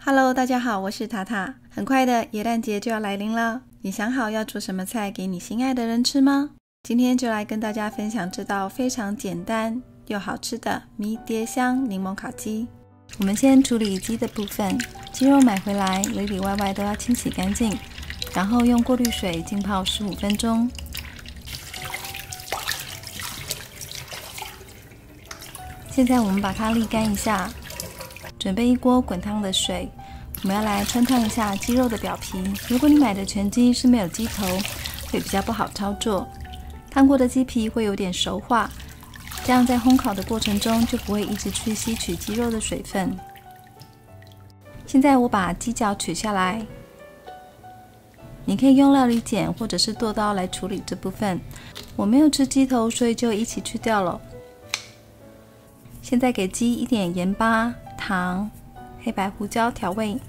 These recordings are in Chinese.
Hello， 大家好，我是塔塔。很快的，耶诞节就要来临了，你想好要做什么菜给你心爱的人吃吗？今天就来跟大家分享这道非常简单又好吃的迷迭香柠檬烤鸡。我们先处理鸡的部分，鸡肉买回来里里外外都要清洗干净，然后用过滤水浸泡15分钟。现在我们把它沥干一下，准备一锅滚烫的水，我们要来汆烫一下鸡肉的表皮。如果你买的全鸡是没有鸡头，会比较不好操作，烫过的鸡皮会有点熟化，这样在烘烤的过程中就不会一直去吸取鸡肉的水分。现在我把鸡脚取下来，你可以用料理剪或者是剁刀来处理这部分，我没有吃鸡头，所以就一起去掉了。现在给鸡一点盐巴、糖、黑白胡椒调味。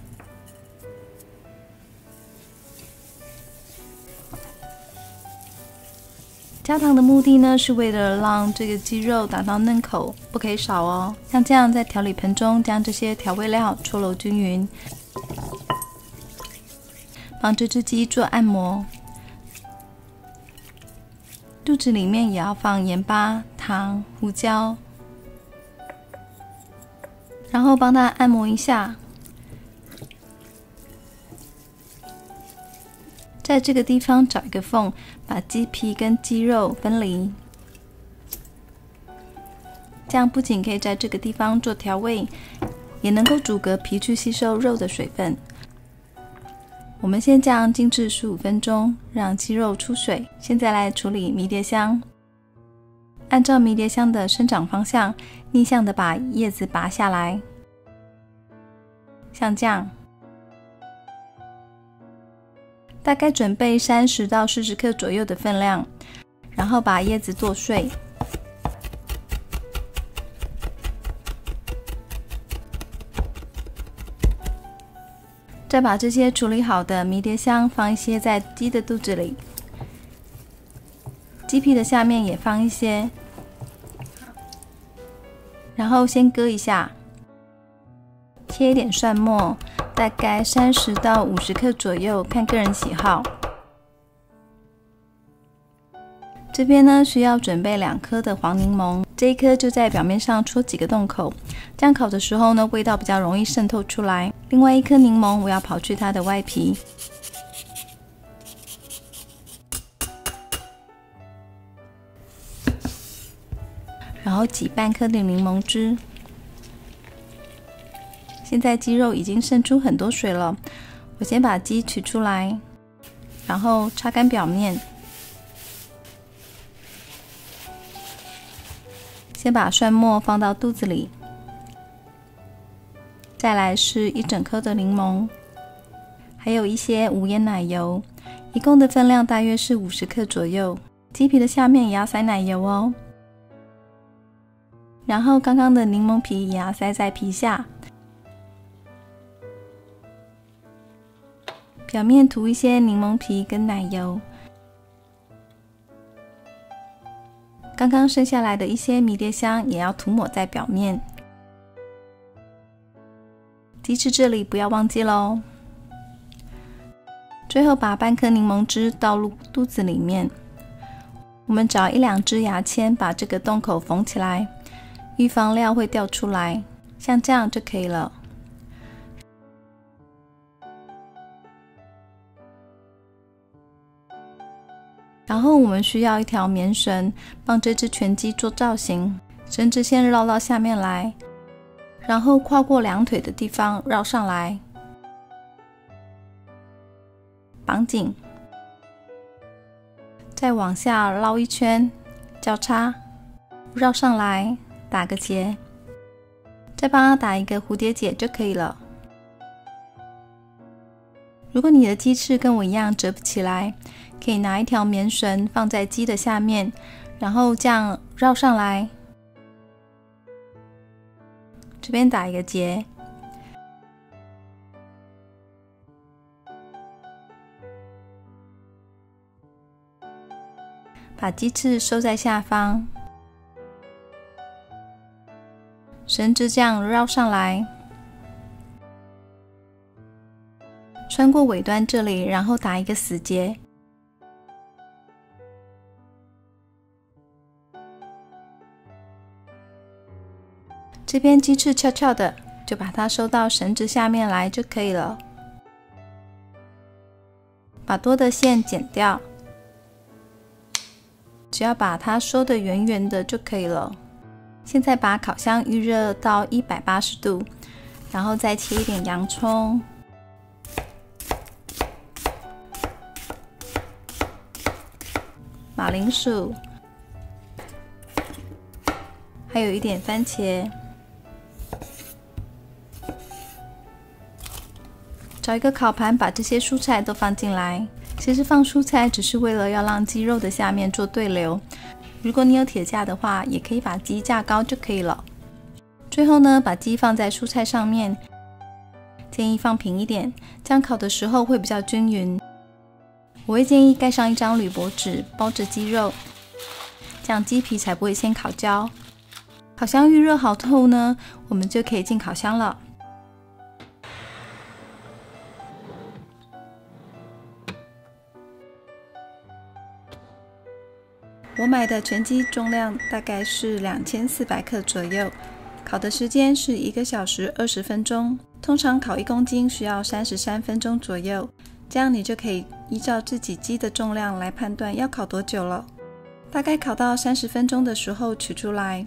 加糖的目的呢，是为了让这个鸡肉达到嫩口，不可以少哦。像这样在调理盆中将这些调味料搓揉均匀，帮这只鸡做按摩。肚子里面也要放盐巴、糖、胡椒，然后帮它按摩一下。在这个地方找一个缝，把鸡皮跟鸡肉分离，这样不仅可以在这个地方做调味，也能够阻隔皮去吸收肉的水分。我们先这样静置15分钟，让鸡肉出水。现在来处理迷迭香，按照迷迭香的生长方向，逆向的把叶子拔下来，像这样。大概准备30到40克左右的分量，然后把叶子剁碎。再把这些处理好的迷迭香放一些在鸡的肚子里，鸡皮的下面也放一些，然后先割一下，切一点蒜末，大概30到50克左右，看个人喜好。这边呢，需要准备2颗的黄柠檬，这一颗就在表面上戳几个洞口，这样烤的时候呢，味道比较容易渗透出来。另外一颗柠檬，我要刨去它的外皮，然后挤半颗的柠檬汁。现在鸡肉已经渗出很多水了，我先把鸡取出来，然后擦干表面。先把蒜末放到肚子里，再来是一整颗的柠檬，还有一些无盐奶油，一共的分量大约是50克左右。鸡皮的下面也要塞奶油哦，然后刚刚的柠檬皮也要塞在皮下。表面涂一些柠檬皮跟奶油，刚刚剩下来的一些迷迭香也要涂抹在表面。鸡翅这里不要忘记咯。最后把半颗柠檬汁倒入肚子里面，我们找1-2支牙签把这个洞口缝起来，预防料会掉出来，像这样就可以了。然后我们需要一条棉绳，帮这只全鸡做造型。绳子先绕到下面来，然后跨过2腿的地方绕上来，绑紧，再往下绕一圈，交叉，绕上来，打个结，再帮它打一个蝴蝶结就可以了。如果你的鸡翅跟我一样折不起来，可以拿一条棉绳放在鸡的下面，然后这样绕上来，这边打一个结，把鸡翅收在下方，绳子这样绕上来， 穿过尾端这里，然后打一个死结。这边鸡翅翘翘的，就把它收到绳子下面来就可以了。把多的线剪掉，只要把它收得圆圆的就可以了。现在把烤箱预热到180度，然后再切一点洋葱、马铃薯，还有一点番茄。找一个烤盘，把这些蔬菜都放进来。其实放蔬菜只是为了要让鸡肉的下面做对流。如果你有铁架的话，也可以把鸡架高就可以了。最后呢，把鸡放在蔬菜上面，建议放平一点，这样烤的时候会比较均匀。我会建议盖上一张铝箔纸包着鸡肉，这样鸡皮才不会先烤焦。烤箱预热好后呢，我们就可以进烤箱了。我买的全鸡重量大概是2400克左右，烤的时间是1个小时20分钟。通常烤1公斤需要33分钟左右，这样你就可以依照自己鸡的重量来判断要烤多久了。大概烤到30分钟的时候取出来，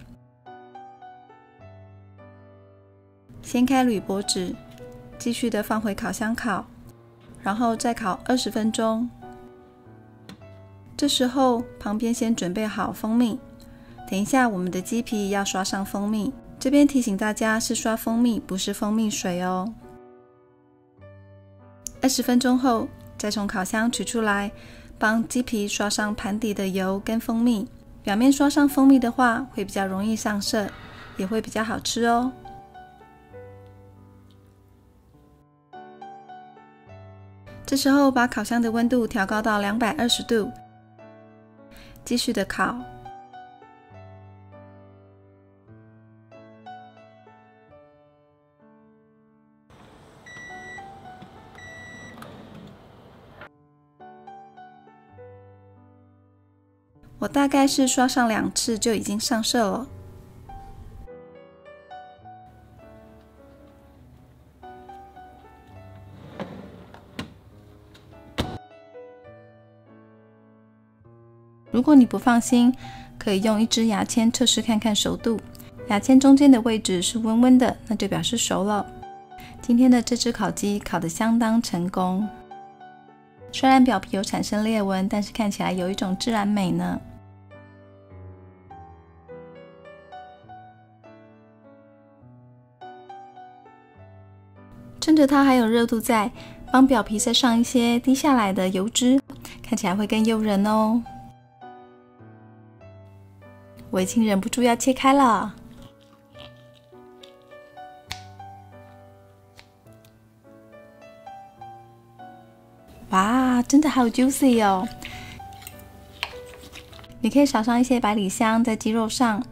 掀开铝箔纸，继续的放回烤箱烤，然后再烤20分钟。这时候旁边先准备好蜂蜜，等一下我们的鸡皮要刷上蜂蜜，这边提醒大家是刷蜂蜜，不是蜂蜜水哦。20分钟后再从烤箱取出来，帮鸡皮刷上盘底的油跟蜂蜜，表面刷上蜂蜜的话会比较容易上色，也会比较好吃哦。这时候把烤箱的温度调高到220度，继续的烤。我大概是刷上2次就已经上色了。如果你不放心，可以用一支牙签测试看看熟度。牙签中间的位置是温温的，那就表示熟了。今天的这只烤鸡烤得相当成功，虽然表皮有产生裂纹，但是看起来有一种自然美呢。趁着它还有热度在，帮表皮再上一些滴下来的油脂，看起来会更诱人哦。我已经忍不住要切开了。哇，真的好 juicy 哦！你可以撒上一些百里香在鸡肉上。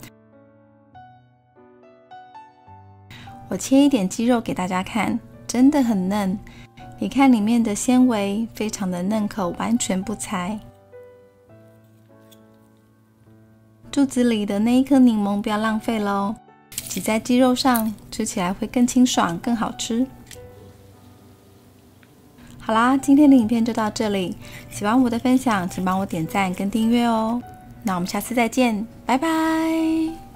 我切一点鸡肉给大家看，真的很嫩。你看里面的纤维非常的嫩口，完全不柴。肚子里的那一颗柠檬不要浪费咯，挤在鸡肉上，吃起来会更清爽，更好吃。好啦，今天的影片就到这里，喜欢我的分享，请帮我点赞跟订阅哦。那我们下次再见，拜拜。